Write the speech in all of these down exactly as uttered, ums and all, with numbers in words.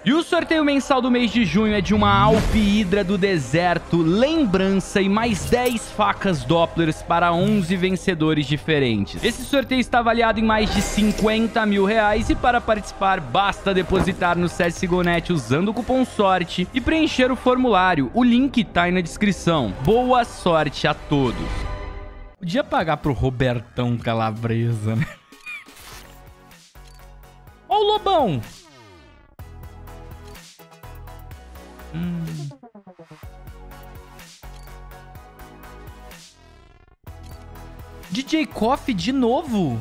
E o sorteio mensal do mês de junho é de uma Alp Hydra do deserto, lembrança e mais dez facas Dopplers para onze vencedores diferentes. Esse sorteio está avaliado em mais de cinquenta mil reais e para participar basta depositar no C S G O ponto net usando o cupom SORTE e preencher o formulário. O link tá aí na descrição. Boa sorte a todos. Podia pagar pro Robertão Calabresa, né? Ó o Lobão! Hum. D J Coffee de novo?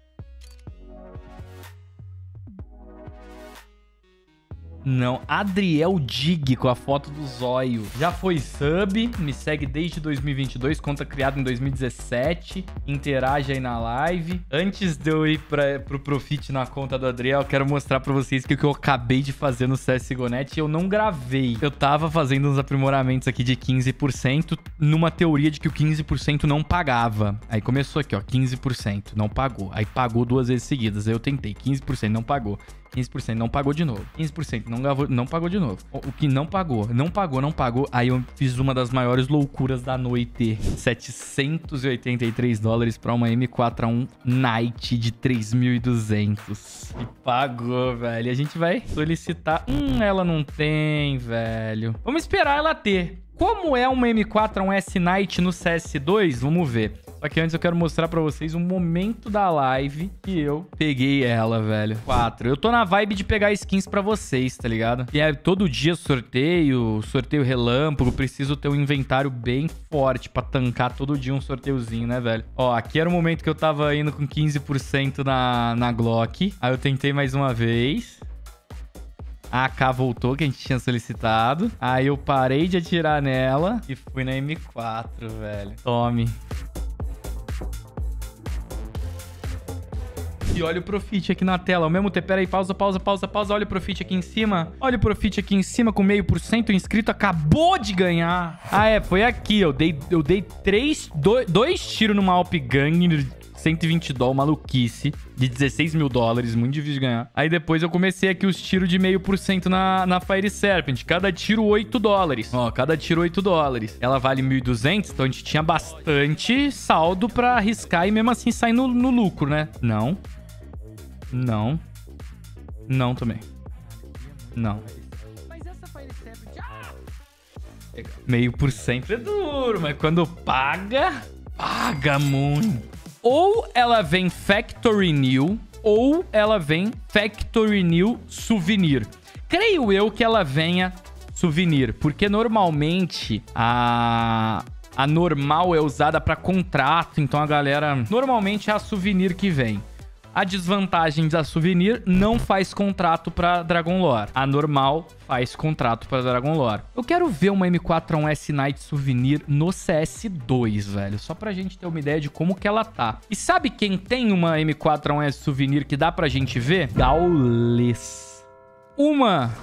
Não, Adriel Dig com a foto do zóio. Já foi sub, me segue desde dois mil e vinte e dois, conta criada em dois mil e dezessete. Interage aí na live. Antes de eu ir pra, pro Profit na conta do Adriel, eu quero mostrar pra vocês que o que eu acabei de fazer no C S G O ponto net eu não gravei. Eu tava fazendo uns aprimoramentos aqui de quinze por cento numa teoria de que o quinze por cento não pagava. Aí começou aqui, ó, quinze por cento, não pagou. Aí pagou duas vezes seguidas. Aí eu tentei, quinze por cento não pagou. quinze por cento não pagou de novo. quinze por cento não, gravou, não pagou de novo. O, o que não pagou, não pagou, não pagou. Aí eu fiz uma das maiores loucuras da noite. setecentos e oitenta e três dólares pra uma M quatro A um Night de três mil e duzentos. E pagou, velho. E a gente vai solicitar... Hum, ela não tem, velho. Vamos esperar ela ter. Como é uma M quatro A um S Night no C S dois? Vamos ver. Só que antes eu quero mostrar pra vocês um momento da live que eu peguei ela, velho. quatro. Eu tô na vibe de pegar skins pra vocês, tá ligado? E é todo dia sorteio, sorteio relâmpago. Preciso ter um inventário bem forte pra tancar todo dia um sorteiozinho, né, velho? Ó, aqui era o momento que eu tava indo com quinze por cento na, na Glock. Aí eu tentei mais uma vez. A A K voltou, que a gente tinha solicitado. Aí eu parei de atirar nela e fui na M quatro, velho. Tome. E olha o Profit aqui na tela. Ao mesmo tempo, pera aí, pausa, pausa, pausa, pausa. Olha o Profit aqui em cima. Olha o Profit aqui em cima com meio por cento. O inscrito acabou de ganhar. Ah, é, foi aqui. Eu dei, eu dei três, dois, dois tiros numa Alp Gang, cento e vinte dólares, maluquice, de dezesseis mil dólares, muito difícil de ganhar. Aí depois eu comecei aqui os tiros de meio por cento na, na Fire Serpent. Cada tiro oito dólares. Ó, cada tiro oito dólares. Ela vale mil e duzentos, então a gente tinha bastante saldo pra arriscar e mesmo assim sair no, no lucro, né? Não. Não. Não também. Não. Mas essa Fire Serpent... Ah! Meio por cento é duro, mas quando paga... Paga muito. Ou ela vem Factory New, ou ela vem Factory New Souvenir. Creio eu que ela venha Souvenir, porque normalmente a... a normal é usada para contrato, então a galera... Normalmente é a Souvenir que vem. A desvantagem da Souvenir não faz contrato pra Dragon Lore. A normal faz contrato pra Dragon Lore. Eu quero ver uma M quatro A um S Night Souvenir no C S dois, velho. Só pra gente ter uma ideia de como que ela tá. E sabe quem tem uma M quatro A um S Souvenir que dá pra gente ver? Gaules. Uma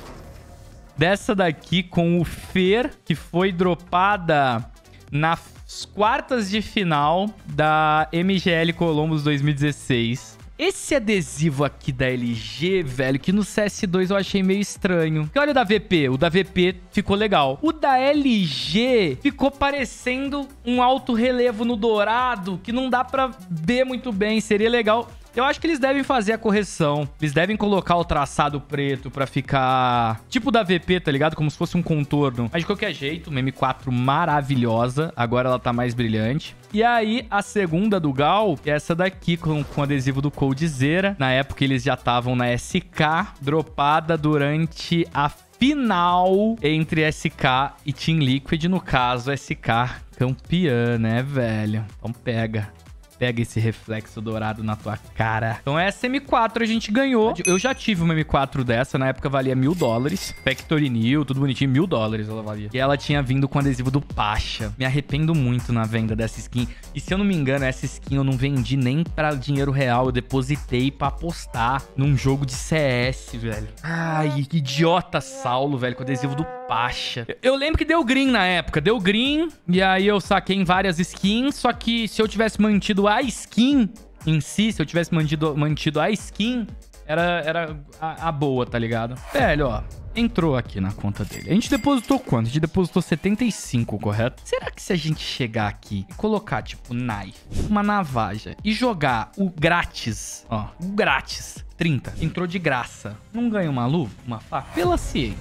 dessa daqui com o Fer, que foi dropada nas quartas de final da M G L Columbus dois mil e dezesseis. Esse adesivo aqui da L G, velho, que no C S dois eu achei meio estranho. Porque olha o da V P, o da V P ficou legal. O da L G ficou parecendo um alto relevo no dourado, que não dá pra ver muito bem. Seria legal... Eu acho que eles devem fazer a correção. Eles devem colocar o traçado preto pra ficar... tipo da V P, tá ligado? Como se fosse um contorno. Mas de qualquer jeito, uma M quatro maravilhosa. Agora ela tá mais brilhante. E aí, a segunda do Gal, que é essa daqui, com, com adesivo do Coldzera. Na época, eles já estavam na S K, dropada durante a final entre S K e Team Liquid. No caso, S K campeã, né, velho? Então pega. Pega esse reflexo dourado na tua cara. Então essa M quatro a gente ganhou. Eu já tive uma M quatro dessa. Na época valia mil dólares. Factory New, tudo bonitinho. Mil dólares ela valia. E ela tinha vindo com adesivo do Pacha. Me arrependo muito na venda dessa skin. E se eu não me engano, essa skin eu não vendi nem pra dinheiro real. Eu depositei pra apostar num jogo de C S, velho. Ai, que idiota Saulo, velho. Com adesivo do Pacha. Eu lembro que deu green na época. Deu green. E aí eu saquei em várias skins. Só que se eu tivesse mantido a skin em si, se eu tivesse mantido, mantido a skin, era, era a, a boa, tá ligado? Velho, ó. Entrou aqui na conta dele. A gente depositou quanto? A gente depositou setenta e cinco, correto? Será que se a gente chegar aqui e colocar, tipo, knife, uma navaja e jogar o grátis, ó, o grátis, trinta, entrou de graça, não ganha uma luva, uma faca? Pela ciência.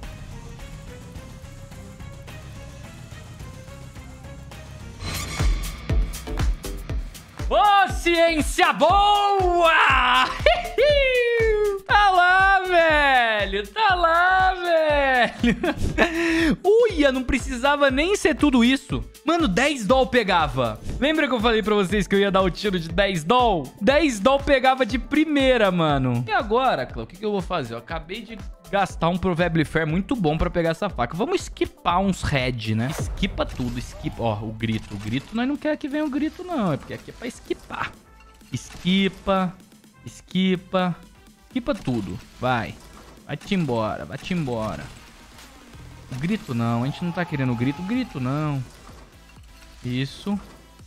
Ô, ciência boa! Tá lá, velho! Tá lá, velho! Uia, não precisava nem ser tudo isso. Mano, dez doll pegava. Lembra que eu falei pra vocês que eu ia dar o tiro de dez doll? dez doll pegava de primeira, mano. E agora, Clã, o que, que eu vou fazer? Eu acabei de gastar um Proverbial Fair muito bom pra pegar essa faca. Vamos skipar uns red, né? Skipa tudo, skipa. Ó, o grito. O grito, nós não quer que venha o grito, não. É porque aqui é pra skipar. Skipa, skipa, skipa tudo. Vai. Vai-te embora, vai-te embora. O grito não, a gente não tá querendo o grito. O grito não. Isso.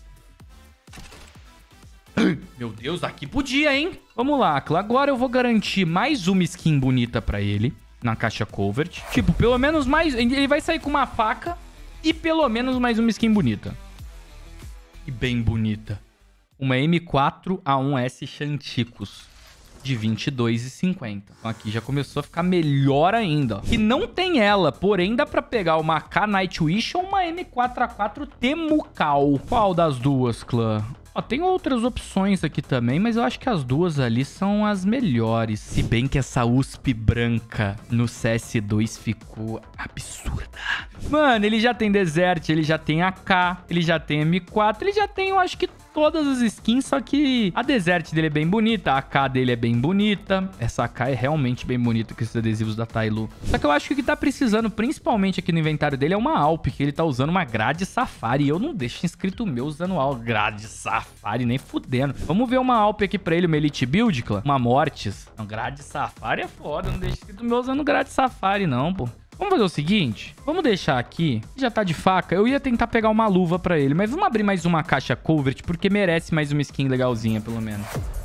Meu Deus, aqui podia, hein? Vamos lá, agora eu vou garantir mais uma skin bonita pra ele na caixa Covert. Tipo, pelo menos mais... Ele vai sair com uma faca e pelo menos mais uma skin bonita. E bem bonita. Uma M quatro A um S Chanticos de vinte e dois reais e cinquenta. Então aqui já começou a ficar melhor ainda, ó. Que não tem ela, porém dá pra pegar uma K Nightwish ou uma M quatro A quatro Temucal. Qual das duas, clã? Ó, tem outras opções aqui também, mas eu acho que as duas ali são as melhores. Se bem que essa U S P branca no C S dois ficou absurda. Mano, ele já tem Desert, ele já tem A K, ele já tem M quatro, ele já tem, eu acho que todas as skins, só que a Desert dele é bem bonita, a AK dele é bem bonita. Essa A K é realmente bem bonita com esses adesivos da Tailu. Só que eu acho que o que tá precisando, principalmente aqui no inventário dele, é uma Alp, que ele tá usando uma grade Safari. E eu não deixo inscrito meu usando a grade Safari, nem fudendo. Vamos ver uma Alp aqui pra ele, uma Elite Build, clã. Uma Mortis. Não, grade Safari é foda, eu não deixo inscrito meu usando grade Safari não, pô. Vamos fazer o seguinte, vamos deixar aqui, já tá de faca, eu ia tentar pegar uma luva pra ele, mas vamos abrir mais uma caixa Covert, porque merece mais uma skin legalzinha, pelo menos.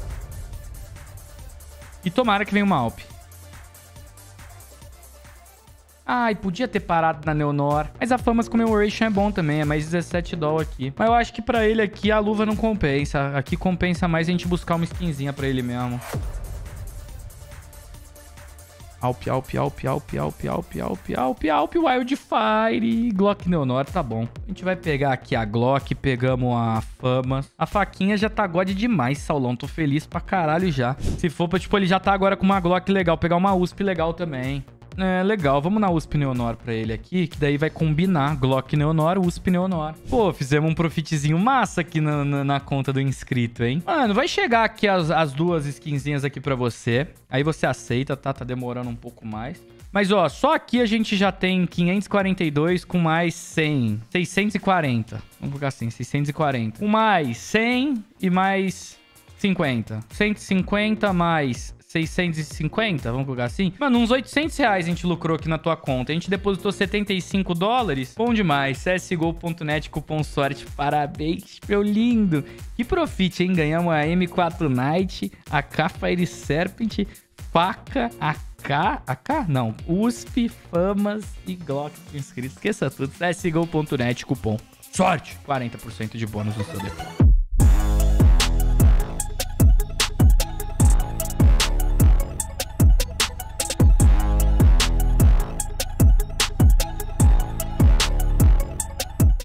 E tomara que venha uma Alp. Ai, podia ter parado na Neonor, mas a Famas Commemoration é bom também, é mais dezessete doll aqui. Mas eu acho que pra ele aqui a luva não compensa, aqui compensa mais a gente buscar uma skinzinha pra ele mesmo. Alp, Alp, Alp, Alp, Alp, Alp, Alp, Alp, Alp, Wildfire, Glock Neonor, tá bom. A gente vai pegar aqui a Glock, pegamos a Famas. A faquinha já tá god demais, Saulão. Tô feliz pra caralho já. Se for pra, tipo, ele já tá agora com uma Glock legal. Pegar uma U S P legal também. É, legal. Vamos na U S P Neonor pra ele aqui, que daí vai combinar Glock Neonor, U S P Neonor. Pô, fizemos um profitzinho massa aqui na, na, na conta do inscrito, hein? Mano, vai chegar aqui as, as duas skinzinhas aqui pra você. Aí você aceita, tá? Tá demorando um pouco mais. Mas, ó, só aqui a gente já tem quinhentos e quarenta e dois com mais cem. seiscentos e quarenta. Vamos colocar assim, seiscentos e quarenta. Com mais cem e mais cinquenta. cento e cinquenta mais seiscentos e cinquenta, vamos colocar assim. Mano, uns oitocentos reais a gente lucrou aqui na tua conta. A gente depositou setenta e cinco dólares. Bom demais. C S G O ponto net, cupom sorte. Parabéns, meu lindo. Que profit, hein? Ganhamos a M quatro Night, a K Fire Serpent, faca, a K... A K? Não. U S P, Famas e Glock inscritos. Esqueça tudo. C S G O ponto net, cupom sorte. quarenta por cento de bônus no seu depósito.